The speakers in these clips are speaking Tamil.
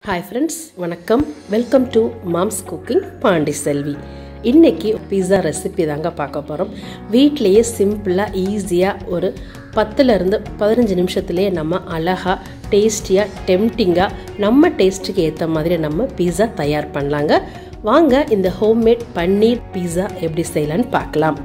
Hi friends, வணக்கம். Welcome to Mom's Cooking Pandiselvi. இன்னைக்கு pizza ரெசிபி தாங்க பார்க்க போறோம். வீட்லயே சிம்பிளா ஈஸியா ஒரு 10 ல இருந்து 15 நிமிஷத்திலேயே நம்ம அழகா டேஸ்டியா டெம்ப்டிங்கா நம்ம டேஸ்ட்டுக்கு ஏத்த மாதிரி நம்ம pizza தயார் பண்ணலாங்க. வாங்க இந்த ஹோம்மேட் பன்னீர் pizza எப்படி செய்யலாம்னு பார்க்கலாம்.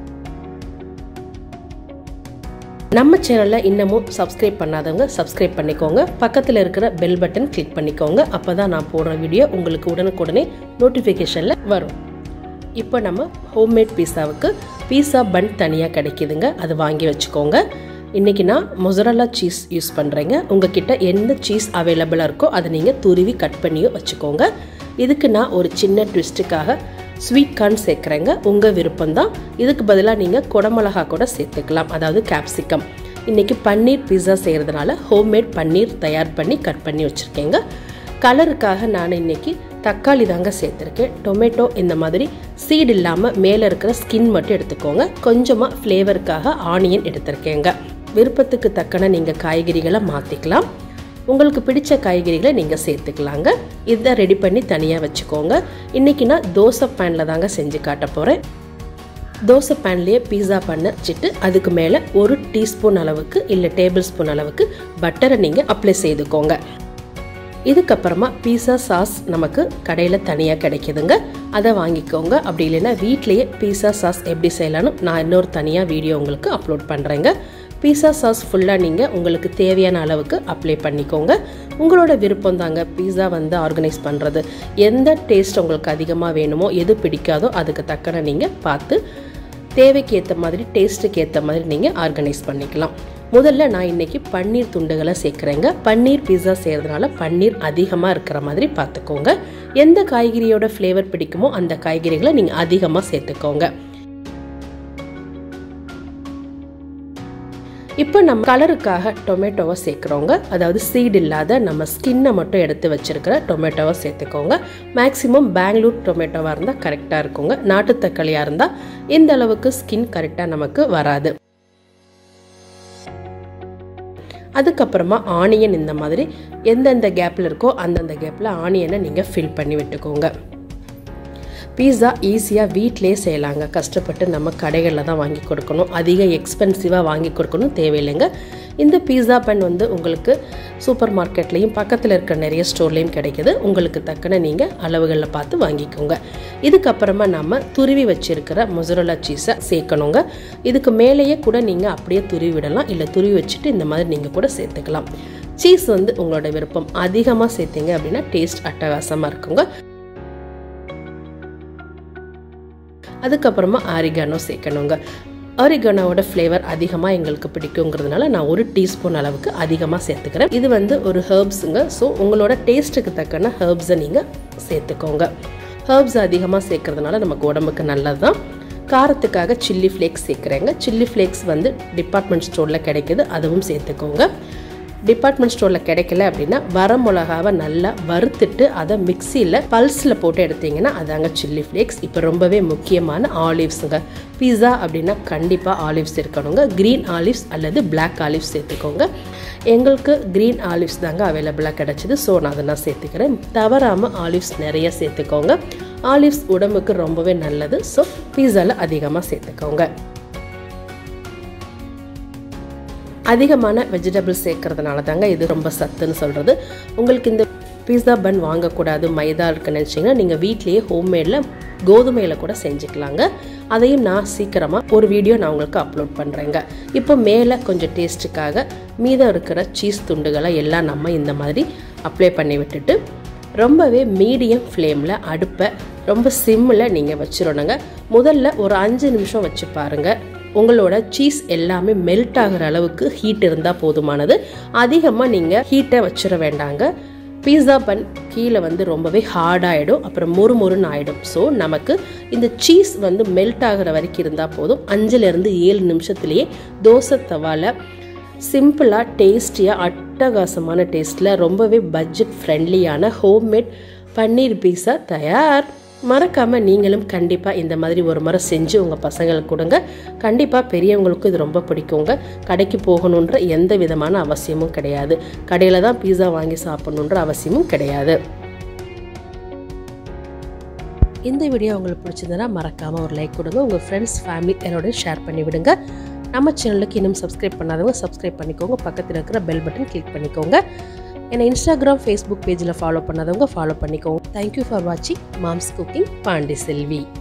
நம்ம சேனல்ல இன்னமும் சப்ஸ்கிரைப் பண்ணாதவங்க சப்ஸ்கிரைப் பண்ணிக்கோங்க. பக்கத்துல இருக்கிற பெல் பட்டன் கிளிக் பண்ணிக்கோங்க. அப்பதான் நான் போடுற வீடியோ உங்களுக்கு உடனுக்குடனே நோட்டிஃபிகேஷன்ல வரும். இப்போ நம்ம ஹோம்மேட் பீஸாவுக்கு பீஸா பன் தனியா கிடைக்குதுங்க. அது வாங்கி வச்சுக்கோங்க. இன்னைக்கு நான் மொசரல்லா சீஸ் யூஸ் பண்றேங்க. உங்ககிட்ட எந்த சீஸ் அவைலபிளா இருக்கோ அதை நீங்க துருவி கட் பண்ணியோ வச்சுக்கோங்க. இதுக்கு நான் ஒரு சின்ன ட்விஸ்ட்டுக்காக ஸ்வீட் கார்ன் சேர்க்குறேங்க. உங்கள் விருப்பம் தான். இதுக்கு பதிலாக நீங்கள் குடமிளகா கூட சேர்த்துக்கலாம், அதாவது கேப்சிகம். இன்றைக்கி பன்னீர் பீஸா செய்கிறதுனால ஹோம்மேட் பன்னீர் தயார் பண்ணி கட் பண்ணி வச்சுருக்கேங்க. கலருக்காக நான் இன்றைக்கி தக்காளி தாங்க சேர்த்துருக்கேன். டொமேட்டோ இந்த மாதிரி சீடு இல்லாமல் மேலே இருக்கிற ஸ்கின் மட்டும் எடுத்துக்கோங்க. கொஞ்சமாக ஃப்ளேவருக்காக ஆனியன் எடுத்துருக்கேங்க. விருப்பத்துக்கு தக்கன நீங்கள் காய்கறிகளை மாற்றிக்கலாம். உங்களுக்கு பிடிச்ச காய்கறிகளை நீங்கள் சேர்த்துக்கலாங்க. இதை ரெடி பண்ணி தனியாக வச்சுக்கோங்க. இன்றைக்கி நான் தோசை பேனில் தாங்க செஞ்சு காட்ட போகிறேன். தோசை பேன்லேயே பீஸா பண்ண வச்சுட்டு அதுக்கு மேலே 1 டீஸ்பூன் அளவுக்கு இல்லை டேபிள் ஸ்பூன் அளவுக்கு பட்டரை நீங்கள் அப்ளை செய்துக்கோங்க. இதுக்கப்புறமா பீஸா சாஸ் நமக்கு கடையில் தனியாக கிடைக்குதுங்க. அதை வாங்கிக்கோங்க. அப்படி இல்லைன்னா வீட்லேயே பீஸா சாஸ் எப்படி செய்யலான்னு நான் இன்னொரு தனியாக வீடியோ உங்களுக்கு அப்லோட் பண்ணுறேங்க. பீஸா சாஸ் ஃபுல்லாக நீங்கள் உங்களுக்கு தேவையான அளவுக்கு அப்ளை பண்ணிக்கோங்க. உங்களோட விருப்பம் தாங்க பீஸா ஆர்கனைஸ் பண்ணுறது. எந்த டேஸ்ட் உங்களுக்கு அதிகமாக வேணுமோ, எது பிடிக்காதோ அதுக்கு தக்கன நீங்கள் பார்த்து தேவைக்கு ஏற்ற மாதிரி டேஸ்ட்டுக்கு ஏற்ற மாதிரி நீங்கள் ஆர்கனைஸ் பண்ணிக்கலாம். முதல்ல நான் இன்றைக்கி பன்னீர் துண்டுகளை சேர்க்குறேங்க. பன்னீர் பீஸா செய்கிறதுனால பன்னீர் அதிகமாக இருக்கிற மாதிரி பார்த்துக்கோங்க. எந்த காய்கறியோட ஃப்ளேவர் பிடிக்குமோ அந்த காய்கறிகளை நீங்கள் அதிகமாக சேர்த்துக்கோங்க. இப்போ நம்ம கலருக்காக டொமேட்டோவை சேர்க்குறோங்க. அதாவது சீடு இல்லாத நம்ம ஸ்கின்னை மட்டும் எடுத்து வச்சுருக்கிற டொமேட்டோவை சேர்த்துக்கோங்க. மேக்ஸிமம் பெங்களூர் டொமேட்டோவாக இருந்தால் கரெக்டாக இருக்குங்க. நாட்டு தக்காளியாக இருந்தால் இந்த அளவுக்கு ஸ்கின் கரெக்டாக நமக்கு வராது. அதுக்கப்புறமா ஆனியன் இந்த மாதிரி எந்தெந்த கேப்பில் இருக்கோ அந்தந்த கேப்பில் ஆனியனை நீங்கள் ஃபில் பண்ணி விட்டுக்கோங்க. பீஸா ஈஸியாக வீட்டிலே செய்யலாங்க. கஷ்டப்பட்டு நம்ம கடைகளில் தான் வாங்கி கொடுக்கணும், அதிக எக்ஸ்பென்சிவாக வாங்கி கொடுக்கணும் தேவையில்லைங்க. இந்த பீஸா பன் உங்களுக்கு சூப்பர் மார்க்கெட்லேயும் பக்கத்தில் இருக்கிற நிறைய ஸ்டோர்லேயும் கிடைக்கிது. உங்களுக்கு தக்கன நீங்கள் அளவுகளில் பார்த்து வாங்கிக்கோங்க. இதுக்கப்புறமா நம்ம துருவி வச்சுருக்கிற மொசரல்லா சீஸை சேர்க்கணுங்க. இதுக்கு மேலேயே கூட நீங்கள் அப்படியே துருவி விடலாம், இல்லை துருவி வச்சுட்டு இந்த மாதிரி நீங்கள் கூட சேர்த்துக்கலாம். சீஸ் உங்களோட விருப்பம். அதிகமாக சேர்த்தீங்க அப்படின்னா டேஸ்ட் அட்டகாசமாக இருக்குங்க. அதுக்கப்புறமா ஆரிகானோ சேர்க்கணுங்க. ஆரிகானோவோட ஃப்ளேவர் அதிகமாக எங்களுக்கு பிடிக்குங்கிறதுனால நான் 1 டீஸ்பூன் அளவுக்கு அதிகமாக சேர்த்துக்கிறேன். இது ஒரு ஹெர்ப்ஸுங்க. ஸோ உங்களோட டேஸ்ட்டுக்கு தக்கன ஹெர்ப்ஸை நீங்கள் சேர்த்துக்கோங்க. ஹெர்ப்ஸ் அதிகமாக சேர்க்கறதுனால நமக்கு உடம்புக்கு நல்லது தான். காரத்துக்காக சில்லி ஃப்ளேக்ஸ் சேர்க்குறேங்க. சில்லி ஃப்ளேக்ஸ் டிபார்ட்மெண்ட் ஸ்டோரில் கிடைக்கிது, அதுவும் சேர்த்துக்கோங்க. டிபார்ட்மெண்ட் ஸ்டோரில் கிடைக்கல அப்படின்னா வர மிளகாவை நல்லா வறுத்துட்டு அதை மிக்சியில் பல்ஸில் போட்டு எடுத்தீங்கன்னா அதாங்க சில்லி ஃப்ளேக்ஸ். இப்போ ரொம்பவே முக்கியமான ஆலிவ்ஸுங்க. பீஸா அப்படின்னா கண்டிப்பாக ஆலிவ்ஸ் இருக்கணுங்க. க்ரீன் ஆலிவ்ஸ் அல்லது பிளாக் ஆலிவ்ஸ் சேர்த்துக்கோங்க. எங்களுக்கு க்ரீன் ஆலிவ்ஸ் தாங்க அவைலபிளாக கிடச்சிது. ஸோ நான் அதை நான் சேர்த்துக்கிறேன். தவறாமல் ஆலிவ்ஸ் நிறைய சேர்த்துக்கோங்க. ஆலிவ்ஸ் உடம்புக்கு ரொம்பவே நல்லது. ஸோ பீஸாவில் அதிகமாக சேர்த்துக்கோங்க. அதிகமான வெஜிடபிள்ஸ் சேர்க்கறதுனால தாங்க இது ரொம்ப சத்துன்னு சொல்கிறது. உங்களுக்கு இந்த பீஸா பன் வாங்கக்கூடாது, மைதா இருக்குன்னு நினச்சிங்கன்னா நீங்கள் வீட்லேயே ஹோம்மேடில் கோதுமையில் கூட செஞ்சுக்கலாங்க. அதையும் நான் சீக்கிரமாக ஒரு வீடியோ நான் உங்களுக்கு அப்லோட் பண்ணுறேங்க. இப்போ மேலே கொஞ்சம் டேஸ்ட்டுக்காக மீதம் இருக்கிற சீஸ் துண்டுகளை எல்லாம் நம்ம இந்த மாதிரி அப்ளை பண்ணி விட்டுட்டு ரொம்பவே மீடியம் ஃப்ளேமில் அடுப்பை ரொம்ப சிம்மில் நீங்கள் வச்சிடணுங்க. முதல்ல ஒரு 5 நிமிஷம் வச்சு பாருங்கள். உங்களோட சீஸ் எல்லாமே மெல்ட் ஆகிற அளவுக்கு ஹீட் இருந்தால் போதுமானது. அதிகமாக நீங்கள் ஹீட்டை வச்சிட வேண்டாங்க. பீஸா பன் கீழே ரொம்பவே ஹார்டாகிடும், அப்புறம் மொறுமொறுன்னு ஆகிடும். ஸோ நமக்கு இந்த சீஸ் மெல்ட் ஆகிற வரைக்கும் இருந்தால் போதும். 5லேருந்து 7 நிமிஷத்துலேயே தோசை தவாவில் சிம்பிளாக டேஸ்டியாக அட்டகாசமான டேஸ்ட்டில் ரொம்பவே பட்ஜெட் ஃப்ரெண்ட்லியான ஹோம்மேட் பன்னீர் பீஸா தயார். மறக்காமல் நீங்களும் கண்டிப்பாக இந்த மாதிரி ஒரு முறை செஞ்சு உங்கள் பசங்களுக்கு கொடுங்க. கண்டிப்பாக பெரியவங்களுக்கும் இது ரொம்ப பிடிக்குங்க. கடைக்கு போகணுன்ற எந்த விதமான அவசியமும் கிடையாது. கடையில் தான் பீஸா வாங்கி சாப்பிடணுன்ற அவசியமும் கிடையாது. இந்த வீடியோ உங்களுக்கு பிடிச்சிருந்தனா மறக்காமல் ஒரு லைக் கொடுங்க. உங்கள் ஃப்ரெண்ட்ஸ் ஃபேமிலி எல்லாரோட ஷேர் பண்ணி விடுங்க. நம்ம சேனலுக்கு இன்னும் சப்ஸ்கிரைப் பண்ணாதவங்க சப்ஸ்கிரைப் பண்ணிக்கோங்க. பக்கத்தில் இருக்கிற பெல் பட்டன் கிளிக் பண்ணிக்கோங்க. என்னை இன்ஸ்டாகிராம் ஃபேஸ்புக் பேஜில் ஃபாலோ பண்ணாதவங்க ஃபாலோ பண்ணிக்கோங்க. தேங்க்யூ ஃபார் வாட்சிங் மாம்ஸ் குக்கிங் பாண்டிசெல்வி.